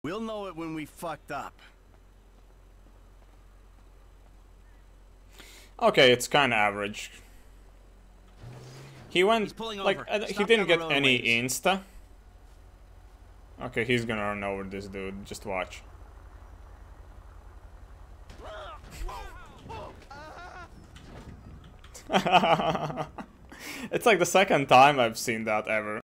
We'll know it when we fucked up. Okay, it's kind of average. He went like he didn't get any insta. Okay, he's gonna run over this dude. Just watch. It's like the second time I've seen that ever.